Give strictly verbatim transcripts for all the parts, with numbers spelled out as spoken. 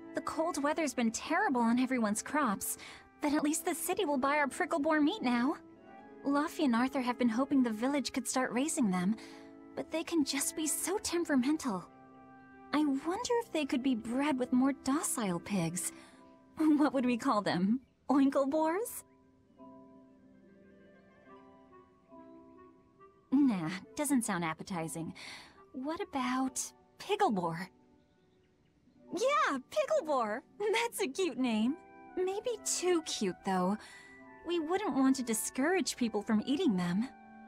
The cold weather's been terrible on everyone's crops, but at least the city will buy our prickle-boar meat now. Luffy and Arthur have been hoping the village could start raising them, but they can just be so temperamental. I wonder if they could be bred with more docile pigs. What would we call them? Oinkle-boars? Nah, doesn't sound appetizing. What about Pickleboar? Yeah, Pickleboar! That's a cute name. Maybe too cute, though. We wouldn't want to discourage people from eating them.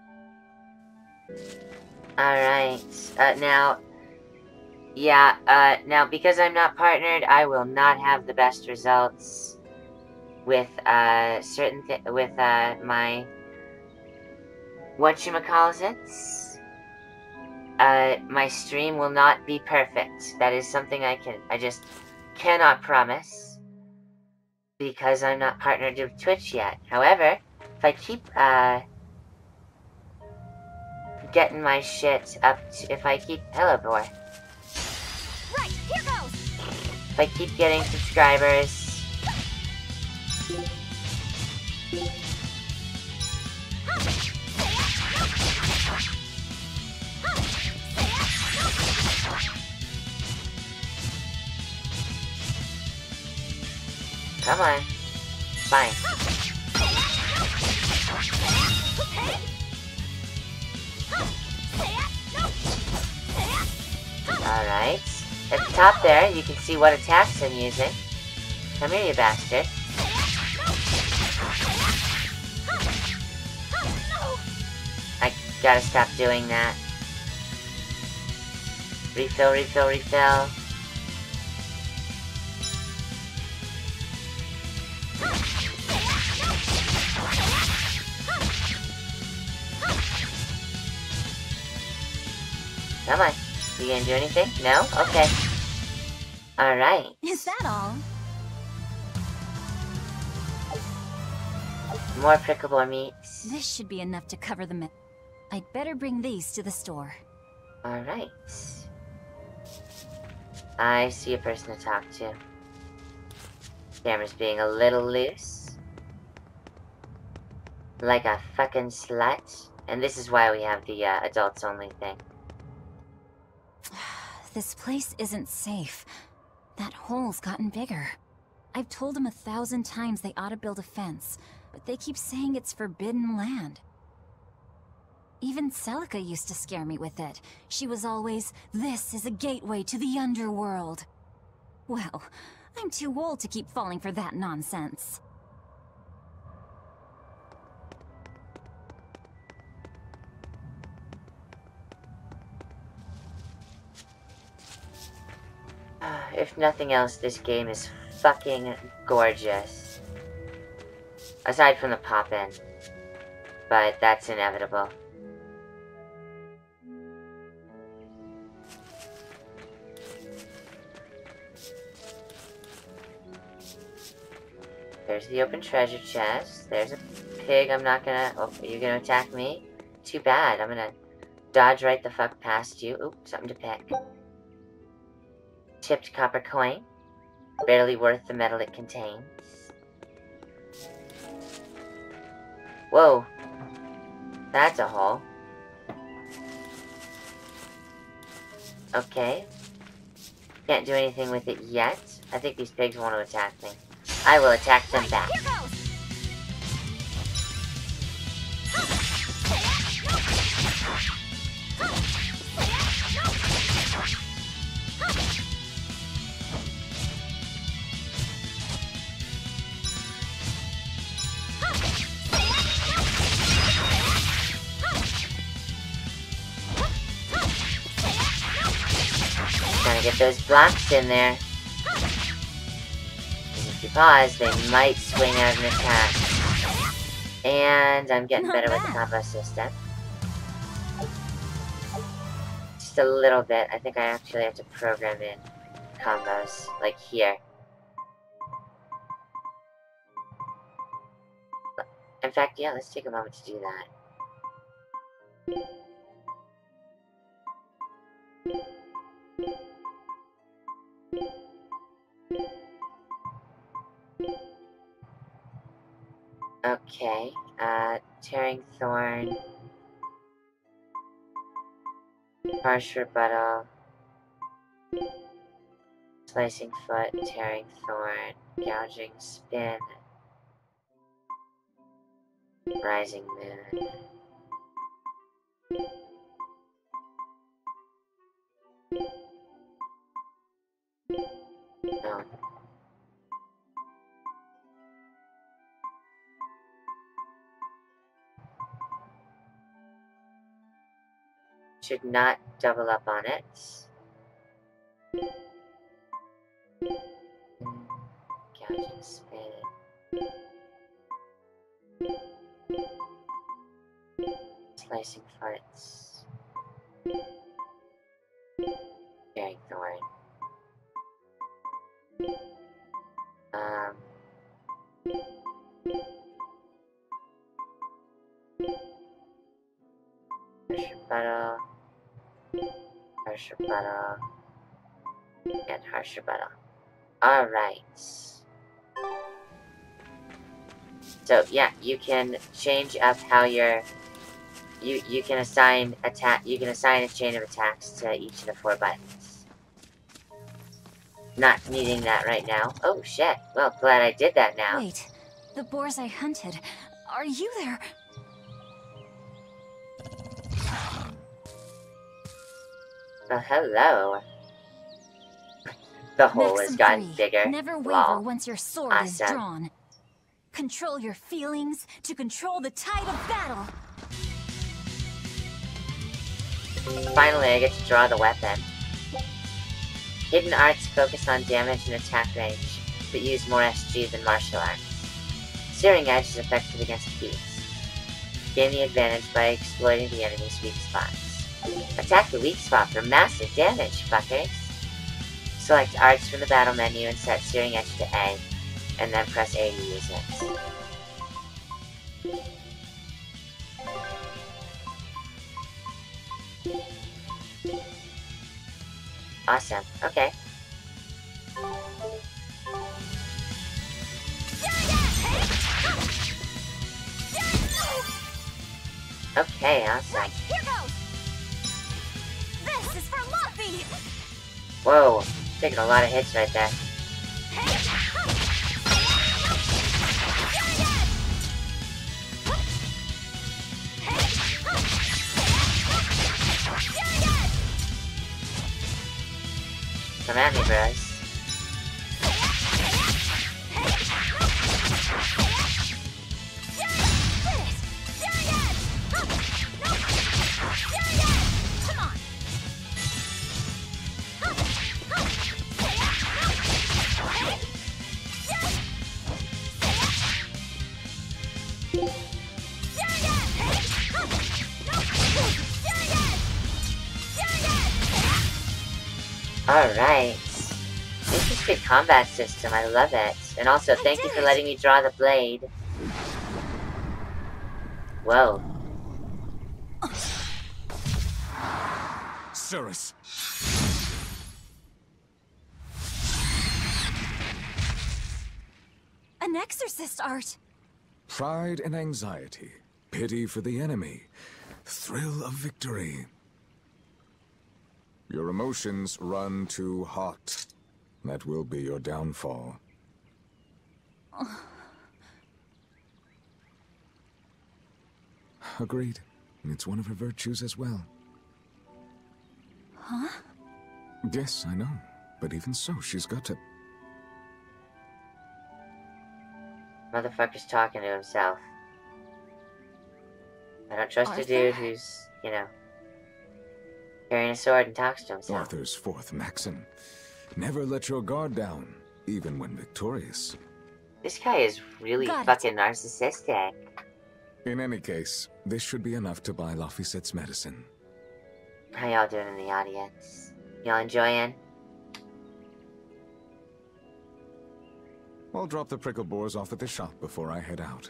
Alright, uh, now... Yeah, uh, now because I'm not partnered, I will not have the best results with, uh, certain th with, uh, my... Whatchamacallits? Uh, my stream will not be perfect. That is something I can, I just cannot promise. Because I'm not partnered with Twitch yet. However, if I keep, uh... getting my shit up to, if I keep, hello boy. Right, here goes! If I keep getting subscribers... Come on. Fine. Alright. At the top there, you can see what attacks I'm using. Come here, you bastard. I gotta stop doing that. Refill, refill, refill. Come on. You gonna do anything? No? Okay. Alright. Is that all? More prickable meats. This should be enough to cover the myth. I'd better bring these to the store. Alright. I see a person to talk to. Camera's being a little loose. Like a fucking slut. And this is why we have the uh, adults only thing. This place isn't safe. That hole's gotten bigger. I've told them a thousand times they ought to build a fence, but they keep saying it's forbidden land. Even Celica used to scare me with it. She was always, "This is a gateway to the underworld." Well, I'm too old to keep falling for that nonsense. If nothing else, this game is fucking gorgeous. Aside from the pop-in. But that's inevitable. There's the open treasure chest. There's a pig. I'm not gonna... Oh, you're gonna attack me? Too bad. I'm gonna dodge right the fuck past you. Oop, something to pick. Chipped copper coin. Barely worth the metal it contains. Whoa. That's a hole. Okay. Can't do anything with it yet. I think these pigs want to attack me. I will attack them back. Trying to get those blocks in there. If you pause, they might swing out an attack. And I'm getting better with the combo system. Just a little bit. I think I actually have to program in combos, like here. In fact, yeah, let's take a moment to do that. Okay, uh, tearing thorn. Harsh rebuttal. Slicing foot, tearing thorn, gouging spin. Rising moon. Oh. Should not double up on it. Gouging spin. Slicing foots. Tearing thorn. Um. Harsh rebuttal. Harsh rebuttal. And harsh rebuttal. Alright. So yeah, you can change up how you're you you can assign attack you can assign a chain of attacks to each of the four buttons. Not needing that right now. Oh shit. Well, glad I did that now. Wait, the boars I hunted. Are you there? Oh, hello. The hole has gotten three. bigger. Never waver Lol. once your sword Awesome. is drawn. Control your feelings to control the tide of battle. Finally, I get to draw the weapon. Hidden arts focus on damage and attack range, but use more S G than martial arts. Searing Edge is effective against beasts. Gain the advantage by exploiting the enemy's weak spots. Attack the weak spot for massive damage, fuckers. Select arts from the battle menu and set Searing Edge to A, and then press A to use it. Awesome. Okay. Okay, awesome. Right, here goes. This is for Luffy. Whoa, taking a lot of hits right there. Come at me, bros. Alright. Interesting combat system, I love it. And also, thank you for letting me draw the blade. Whoa. Cirrus. An exorcist art. Pride and anxiety. Pity for the enemy. Thrill of victory. Your emotions run too hot. That will be your downfall. Agreed. It's one of her virtues as well. Huh? Yes, I know. But even so, she's got to... Motherfucker's talking to himself. I don't trust Arthur? a dude who's, you know, carrying a sword and talks to himself. Arthur's fourth maxim. Never let your guard down, even when victorious. This guy is really Got it. fucking narcissistic. In any case, this should be enough to buy Laphicet's medicine. How y'all doing in the audience? Y'all enjoying? I'll drop the prickle boars off at the shop before I head out.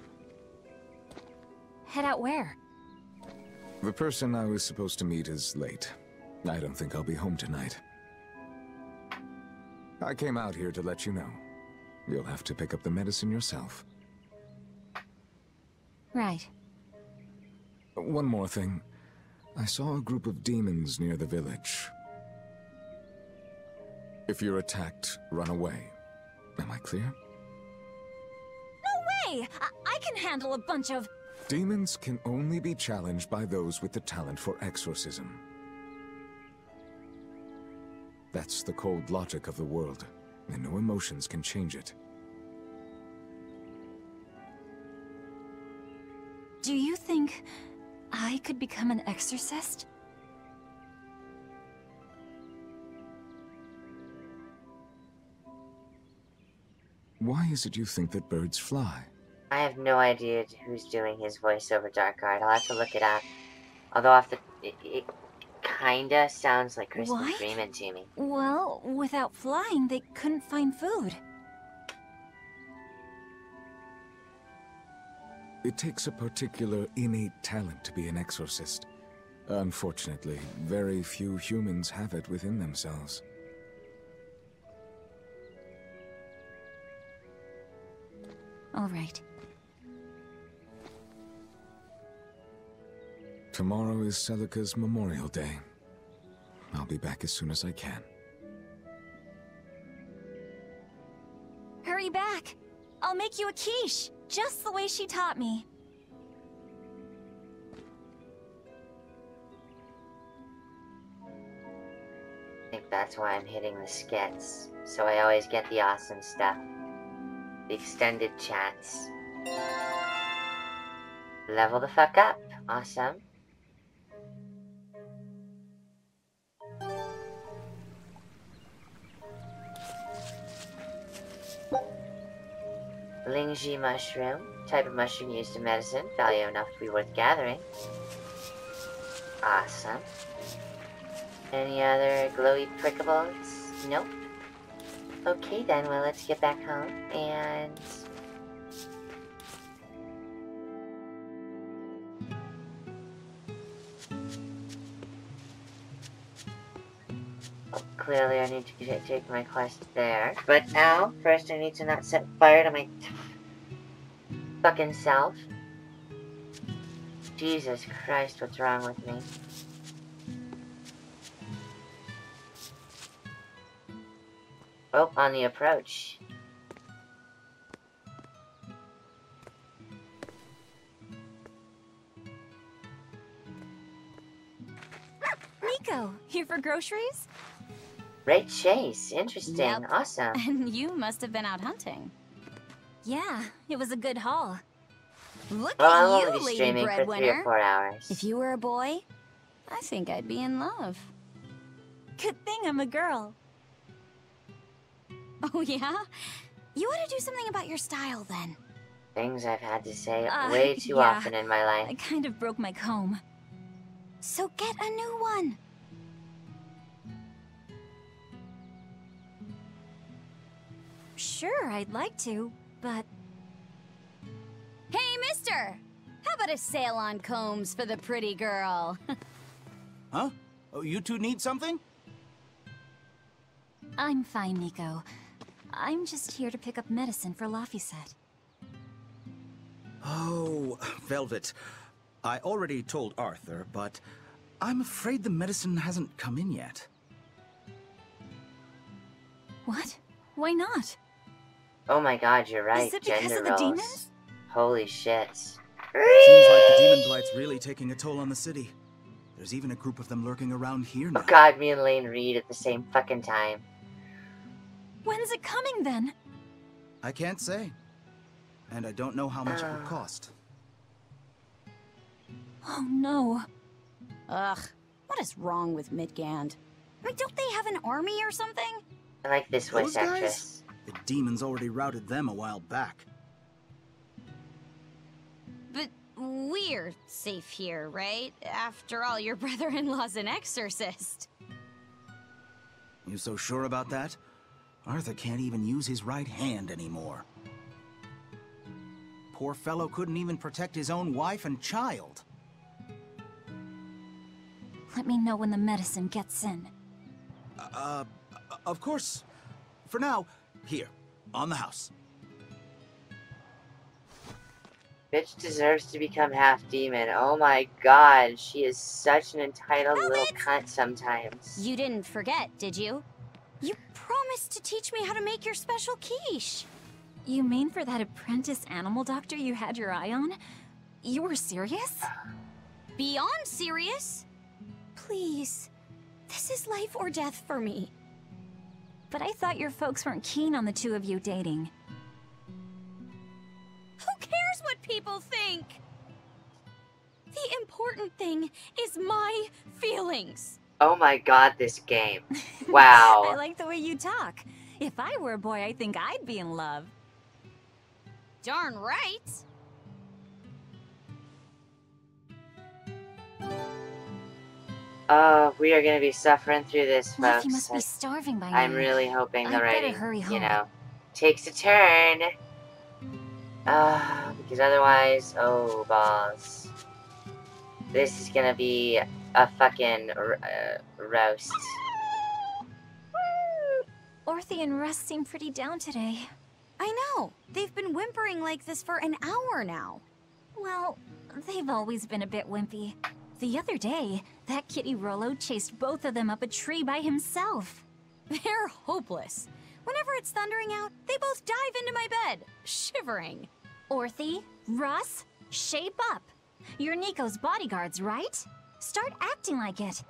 Head out where? The person I was supposed to meet is late. I don't think I'll be home tonight. I came out here to let you know. You'll have to pick up the medicine yourself. Right. One more thing. I saw a group of demons near the village. If you're attacked, run away. Am I clear? No way! I, I can handle a bunch of... Demons can only be challenged by those with the talent for exorcism. That's the cold logic of the world, and no emotions can change it. Do you think I could become an exorcist? Why is it you think that birds fly? I have no idea who's doing his voice over Dark Art. I'll have to look it up. Although off the... It, it kinda sounds like Christmas Why? Freeman to me. Well, without flying, they couldn't find food. It takes a particular innate talent to be an exorcist. Unfortunately, very few humans have it within themselves. All right. Tomorrow is Celica's Memorial Day. I'll be back as soon as I can. Hurry back! I'll make you a quiche, just the way she taught me. I think that's why I'm hitting the skits. So I always get the awesome stuff. The extended chats. Level the fuck up. Awesome. Lingji mushroom. Type of mushroom used in medicine. Value enough to be worth gathering. Awesome. Any other glowy prickables? Nope. Okay then, well let's get back home and... Oh, clearly I need to get, take my quest there. But now, first I need to not set fire to my fucking self. Jesus Christ, what's wrong with me? Oh, on the approach. Nico, here for groceries? Great chase. Interesting. Yep. Awesome. And you must have been out hunting. Yeah, it was a good haul. Look Well, I'll at only you, be lady streaming for three or breadwinner. four hours. If you were a boy, I think I'd be in love. good thing I'm a girl. Oh, yeah? You ought to do something about your style, then. Things I've had to say Uh, way too yeah. often in my life. I kind of broke my comb. So get a new one. Sure, I'd like to, but... Hey, mister! How about a sale on combs for the pretty girl? Huh? Oh, you two need something? I'm fine, Nico. I'm just here to pick up medicine for Laphicet. Oh, Velvet. I already told Arthur, but I'm afraid the medicine hasn't come in yet. What? Why not? Oh my god, you're right. Is it because Gender of the roles. demons? Holy shit. Seems like the demon blight's really taking a toll on the city. There's even a group of them lurking around here now. Oh god, me and Lane read at the same fucking time. When's it coming, then? I can't say. And I don't know how much it would cost. Oh, no. Ugh, what is wrong with Midgand? I mean, don't they have an army or something? I like this voice Those guys? actress. The demons already routed them a while back. But we're safe here, right? After all, your brother-in-law's an exorcist. You so sure about that? Arthur can't even use his right hand anymore. Poor fellow couldn't even protect his own wife and child. Let me know when the medicine gets in. Uh, of course. for now, here, on the house. Bitch deserves to become half demon. Oh my god, she is such an entitled Velvet! little cunt sometimes. You didn't forget, did you? You promised to teach me how to make your special quiche. You mean for that apprentice animal doctor you had your eye on? You were serious? Beyond serious. Please. This is life or death for me. But I thought your folks weren't keen on the two of you dating. Who cares what people think? The important thing is my feelings. Oh my god, this game. Wow. I like the way you talk. If I were a boy, I think I'd be in love. Darn right. Oh, we are gonna be suffering through this, Luffy folks. must be starving by now. I'm really hoping the I'd better writing, hurry you home. know, takes a turn. Uh, because otherwise, oh, balls. This is gonna be a fucking uh, roast. Orthy and Russ seem pretty down today. I know. They've been whimpering like this for an hour now. Well, they've always been a bit wimpy. The other day, that kitty Rollo chased both of them up a tree by himself. They're hopeless. Whenever it's thundering out, they both dive into my bed, shivering. Orthy, Russ, shape up. You're Nico's bodyguards, right? Start acting like it.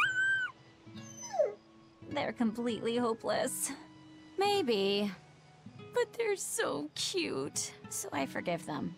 They're completely hopeless. Maybe. But they're so cute, so I forgive them.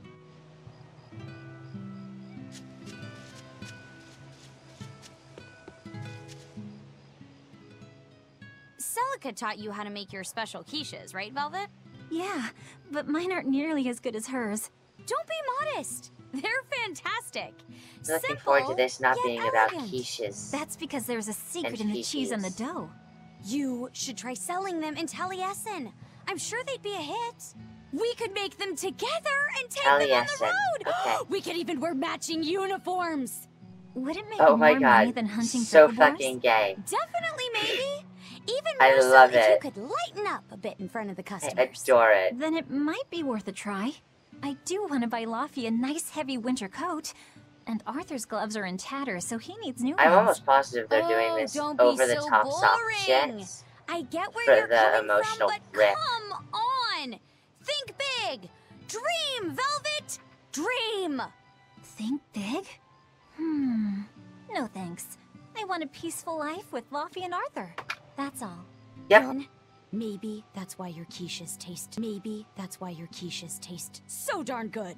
Celica taught you how to make your special quiches, right, Velvet? Yeah, but mine aren't nearly as good as hers. Don't be modest. They're fantastic. Looking Simple, forward to this not yet being about elegant. quiches. That's because there's a secret And in the cheese and the quiches. dough. You should try selling them in Taliesin. I'm sure they'd be a hit. We could make them together and take them on the Taliesin, road. okay. We could even wear matching uniforms. Would it make Oh more my money god, than hunting so picklebars? fucking gay. Definitely, maybe. Even I more so love if it. you could lighten up a bit in front of the I customers. adore it. Then it might be worth a try. I do want to buy Laffy a nice heavy winter coat. And Arthur's gloves are in tatters, so he needs new I'm ones. almost positive they're doing Oh, this don't be over the so top soft boring. shit. I get where for you're the coming emotional from, but rip. come on! Think big! Dream, Velvet! Dream! Think big? Hmm. No thanks. I want a peaceful life with Laffy and Arthur. That's all. Yep. Then, maybe that's why your quiches taste. Maybe that's why your quiches taste so darn good.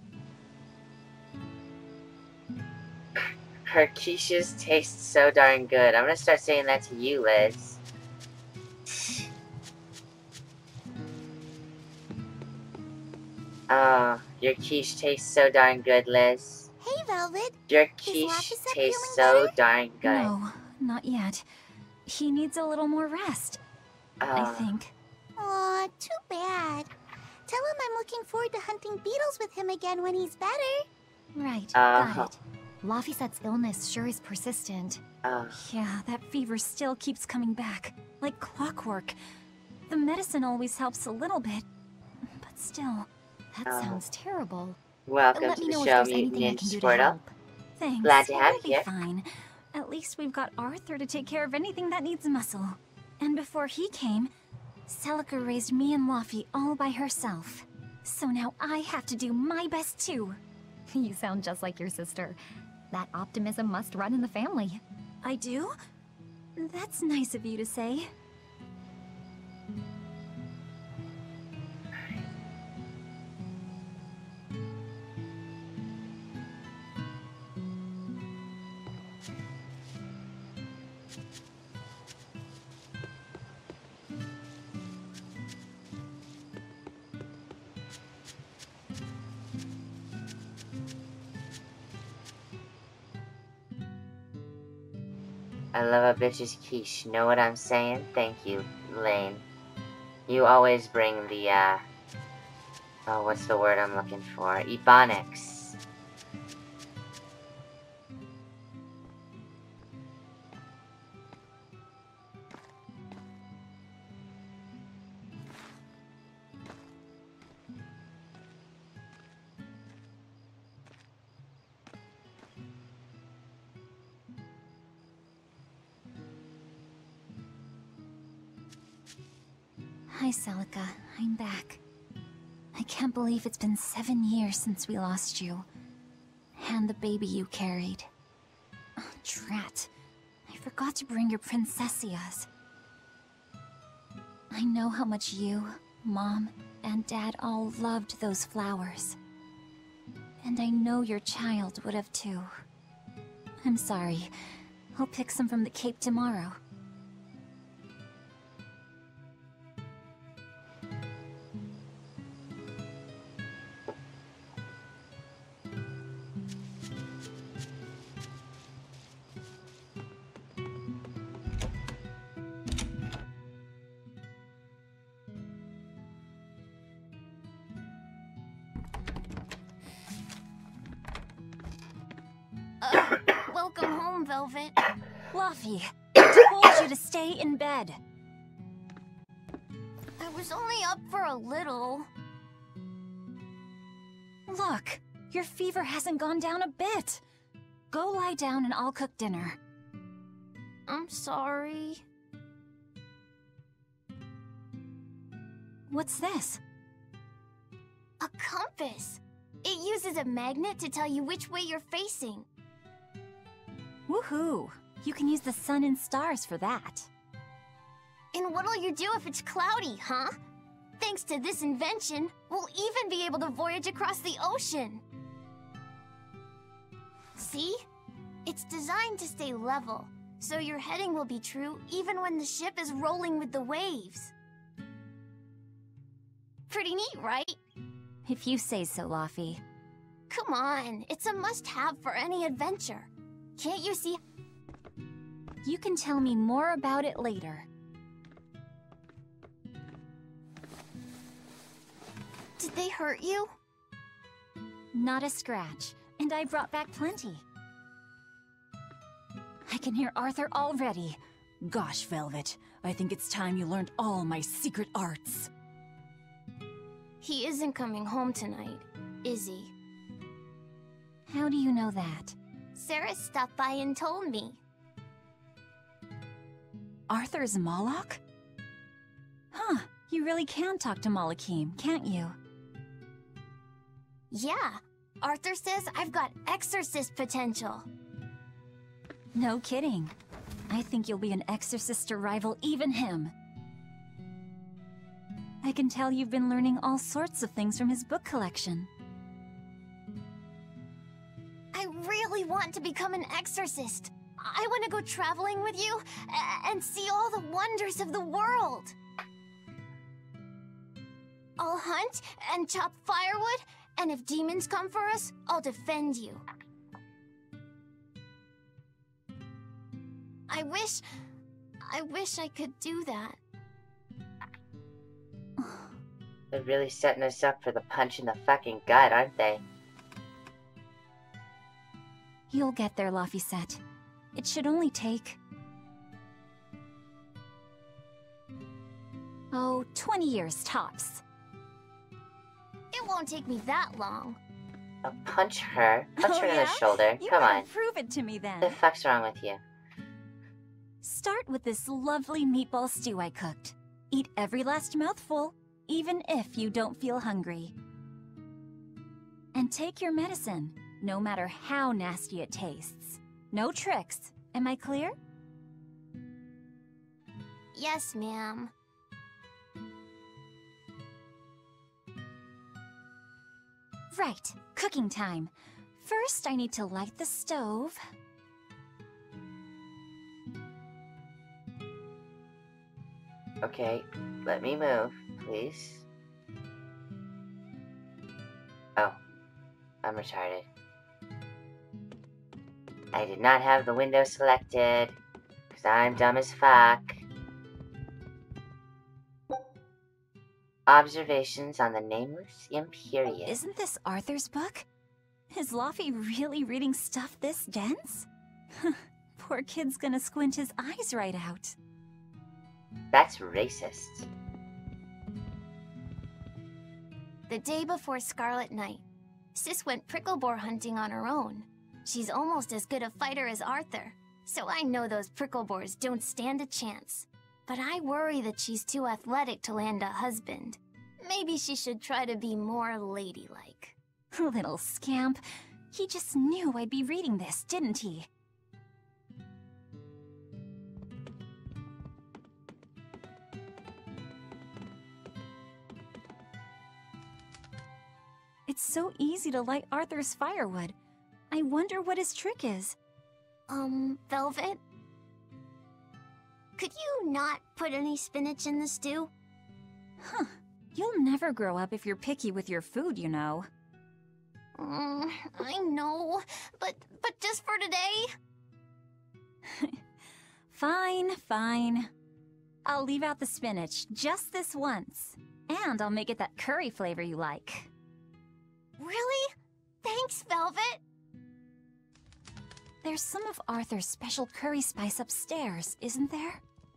Her quiches taste so darn good. I'm gonna start saying that to you, Liz. Oh, your quiche tastes so darn good, Liz. Hey, Velvet. Your Laffy quiche Sep tastes feeling so darn good. No, not yet. He needs a little more rest, I Uh, think. Aw, too bad. Tell him I'm looking forward to hunting beetles with him again when he's better. Right, Uh-huh. got it. Laffyset's illness sure is persistent. uh, Yeah, that fever still keeps coming back, like clockwork. The medicine always helps a little bit, but still. That Oh. sounds terrible. welcome Let to me the know if show, there's Mutant anything I Ninja can do to Squirtle. help. Thanks. Glad to have We'll you be fine. At least we've got Arthur to take care of anything that needs muscle. And before he came, Celica raised me and Laffy all by herself. So now I have to do my best too. You sound just like your sister. That optimism must run in the family. I do? That's nice of you to say. I love a bitch's quiche. Know what I'm saying? Thank you, Lane. You always bring the, uh... oh, what's the word I'm looking for? Ebonics. Hi, Celica. I'm back. I can't believe it's been seven years since we lost you. And the baby you carried. Oh, drat. I forgot to bring your princessias. I know how much you, Mom, and Dad all loved those flowers. And I know your child would have too. I'm sorry. I'll pick some from the Cape tomorrow. Uh, welcome home, Velvet. Fluffy, I told you to stay in bed. I was only up for a little. Look, your fever hasn't gone down a bit. Go lie down and I'll cook dinner. I'm sorry. What's this? A compass. It uses a magnet to tell you which way you're facing. Woohoo! You can use the sun and stars for that. And what'll you do if it's cloudy, huh? Thanks to this invention, we'll even be able to voyage across the ocean. See? It's designed to stay level, so your heading will be true even when the ship is rolling with the waves. Pretty neat, right? If you say so, Luffy. Come on, it's a must-have for any adventure. Can't you see? You can tell me more about it later. Did they hurt you? Not a scratch, and I brought back plenty. I can hear Arthur already. Gosh, Velvet, I think it's time you learned all my secret arts. He isn't coming home tonight, is he? How do you know that? Sarah stopped by and told me. Arthur's Moloch? Huh, you really can talk to Malakim, can't you? Yeah, Arthur says I've got exorcist potential. No kidding. I think you'll be an exorcist to rival even him. I can tell you've been learning all sorts of things from his book collection. I really want to become an exorcist. I want to go traveling with you and see all the wonders of the world. I'll hunt and chop firewood, and if demons come for us, I'll defend you. I wish... I wish I could do that. They're really setting us up for the punch in the fucking gut, aren't they? You'll get there, Laphicet. It should only take... Oh, twenty years tops. It won't take me that long. I'll punch her. Punch Oh, her in yeah? the shoulder. You Come better on. prove it to me then. The fuck's wrong with you? Start with this lovely meatball stew I cooked. Eat every last mouthful, even if you don't feel hungry. And take your medicine, no matter how nasty it tastes. No tricks. Am I clear? Yes, ma'am. Right, cooking time. First, I need to light the stove. Okay, let me move, please. Oh, I'm retarded. I did not have the window selected, because I'm dumb as fuck. Observations on the Nameless Imperium. Isn't this Arthur's book? Is Laffy really reading stuff this dense? Poor kid's gonna squint his eyes right out. That's racist. The day before Scarlet Night, Sis went prickleboar hunting on her own. She's almost as good a fighter as Arthur, so I know those prickleboars don't stand a chance. but I worry that she's too athletic to land a husband. Maybe she should try to be more ladylike. Little scamp. He just knew I'd be reading this, didn't he? It's so easy to light Arthur's firewood. I wonder what his trick is. Um, Velvet? Could you not put any spinach in the stew? Huh. You'll never grow up if you're picky with your food, you know. Mm, I know, but but just for today? Fine, fine. I'll leave out the spinach just this once. And I'll make it that curry flavor you like. Really? Thanks, Velvet. There's some of Arthur's special curry spice upstairs, isn't there?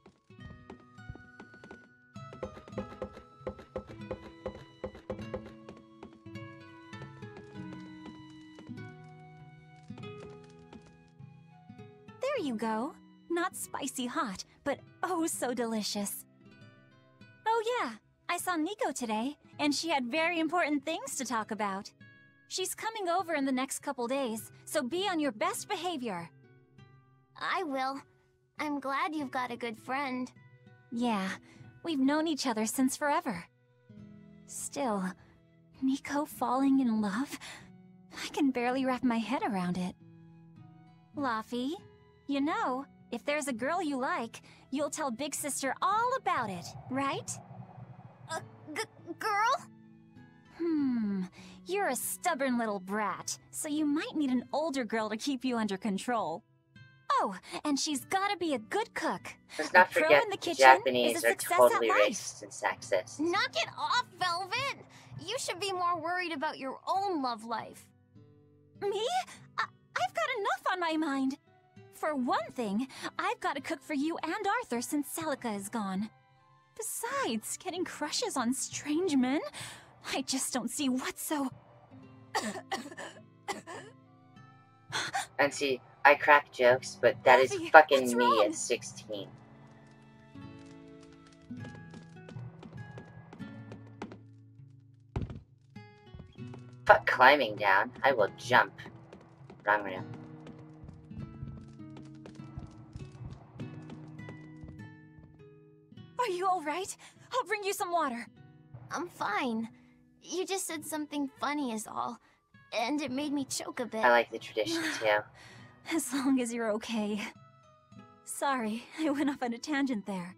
There you go. Not spicy hot, but oh so delicious. Oh yeah, I saw Nico today, and she had very important things to talk about. She's coming over in the next couple days, so be on your best behavior. I will. I'm glad you've got a good friend. Yeah, we've known each other since forever. Still, Nico falling in love? I can barely wrap my head around it. Laffy, you know, if there's a girl you like, you'll tell Big Sister all about it, right? A g girl? Hmm, you're a stubborn little brat, so you might need an older girl to keep you under control. Oh, and she's gotta be a good cook. Let's not a pro forget in the the kitchen Japanese is a are success totally at life. racist and sexist. Knock it off, Velvet! You should be more worried about your own love life. Me? I I've got enough on my mind. For one thing, I've got to cook for you and Arthur since Celica is gone. Besides, getting crushes on strange men? I just don't see what's so... And see, I crack jokes, but that is Laffy, fucking what's me wrong? at sixteen. Fuck climbing down. I will jump. Wrong room. Are you alright? I'll bring you some water. I'm fine. You just said something funny is all, and it made me choke a bit. I like the tradition too. As long as you're okay. Sorry, I went off on a tangent there.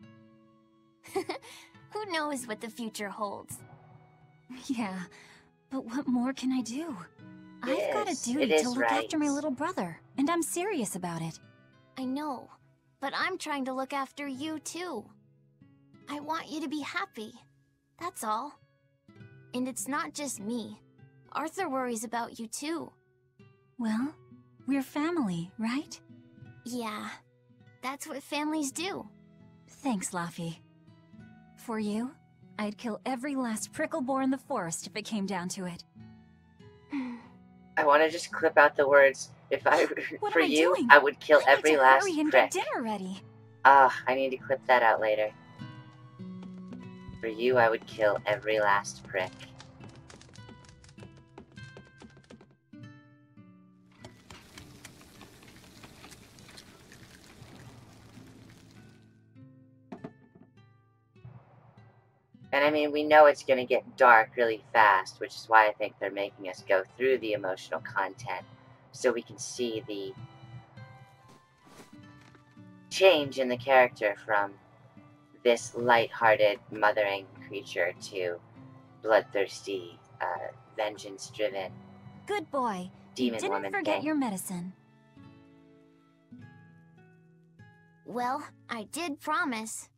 Who knows what the future holds? Yeah, but what more can I do? I've got a Yes, duty it to is look after my right. little brother, and I'm serious about it. I know, but I'm trying to look after you too. I want you to be happy. That's all. And it's not just me. Arthur worries about you too. Well, we're family, right? Yeah, that's what families do. Thanks, Laffy. For you, I'd kill every last prickle boar in the forest if it came down to it. I want to just clip out the words. If I, What for am I you, doing? I would kill I need every to last hurry and prick. get dinner ready. Ah, I need to clip that out later. For you, I would kill every last prick. And I mean, we know it's going to get dark really fast, which is why I think they're making us go through the emotional content so we can see the change in the character from this light-hearted, mothering creature to bloodthirsty, uh, vengeance-driven Good boy. demon you didn't woman forget thing. your medicine. Well, I did promise.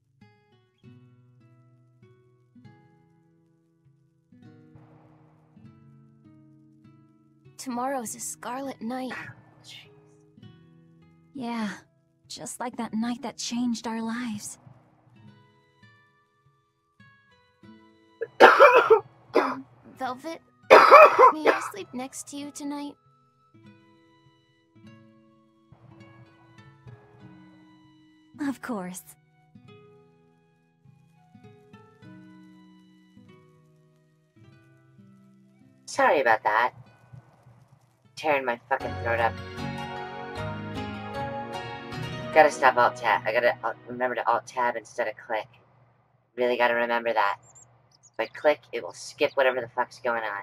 Tomorrow's a scarlet night. Yeah, just like that night that changed our lives. Um, Velvet, may I sleep next to you tonight? Of course. Sorry about that. Tearing my fucking throat up. Gotta stop alt tab. I gotta alt remember to alt tab instead of click. Really gotta remember that. If I click, it will skip whatever the fuck's going on.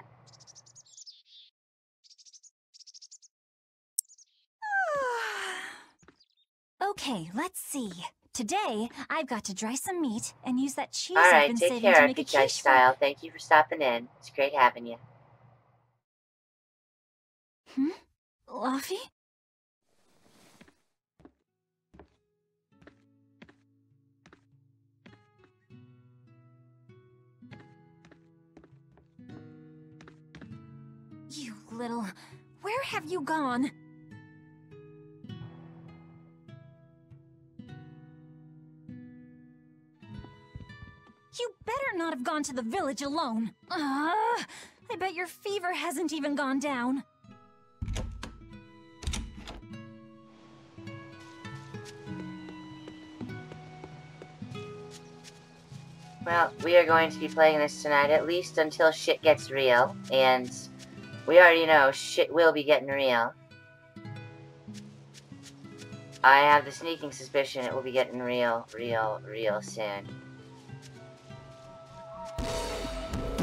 Okay, let's see. Today, I've got to dry some meat and use that cheese All I've right, been take saving care, to make a Arctic quiche for... Style. Thank you for stopping in. It's great having you. Hmm? Luffy? You little... Where have you gone? You better not have gone to the village alone. Ah, I bet your fever hasn't even gone down. Well, we are going to be playing this tonight, at least until shit gets real. And we already know shit will be getting real. I have the sneaking suspicion it will be getting real, real, real soon.